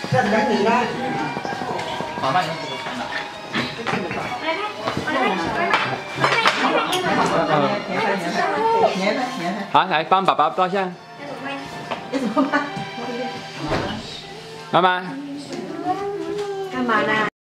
这等你呢。 麻烦你这个看的。好，来帮爸爸照相。妈妈。 干嘛呢？